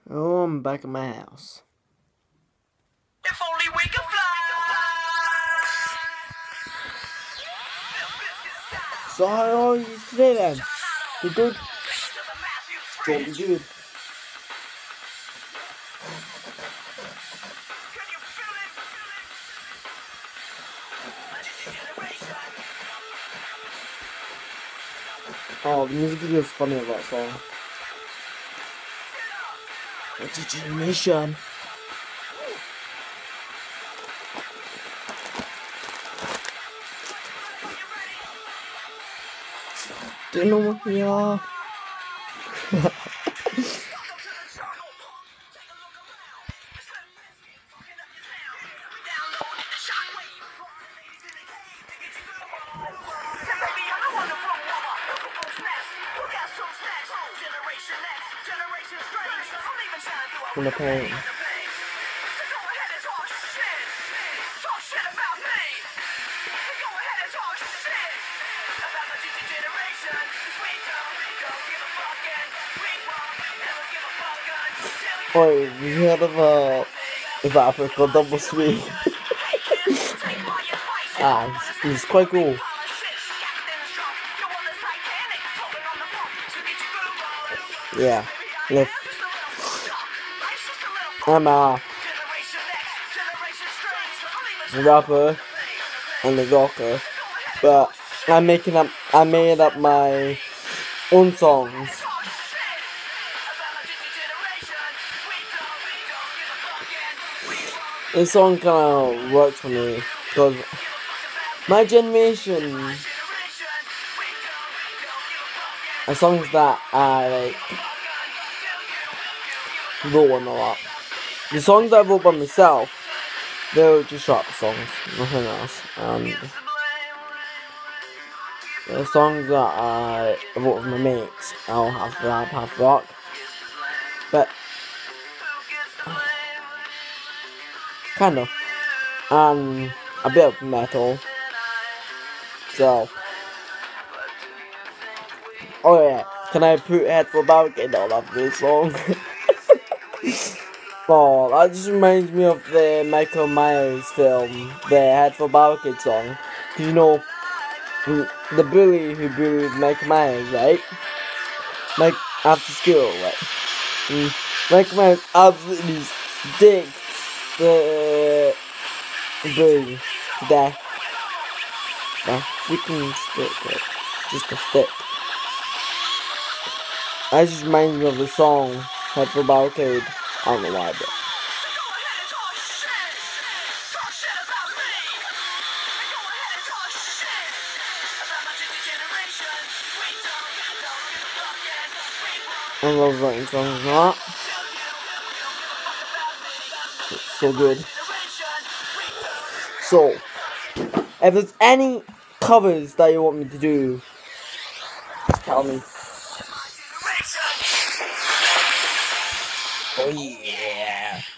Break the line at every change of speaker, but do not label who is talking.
Oh, I'm back at my house.
If only we could fly.
So how are you today then? You good? Don't be good. Oh, the music video is funny of that song. What's your generation? Do you know what we are? In the pain. Wait, we heard of rapper called Double Sweet. He's quite cool. Yeah, live. I'm a rapper and a rocker, but I made up my own songs. This song kind of works for me because my generation are songs that I like wrote on a lot. The songs that I wrote by myself, they were just rap songs, nothing else. And the songs that I wrote with my mates, I'll half rap, half rock. But kind of. And a bit of metal. So. Oh yeah, can I put Head for Barricade on after this song? Oh, that just reminds me of the Michael Myers film, the Head for Barricade song. You know, the bully who bullied Michael Myers, right? Like, after school, right? Michael Myers absolutely sticks the bully to death. A freaking stick, like, just a stick. That just reminds me of the song Head for Barricade. I don't know why, but. I love writing songs like that. It's so good. So, if there's any covers that you want me to do, just tell me. Oh yeah.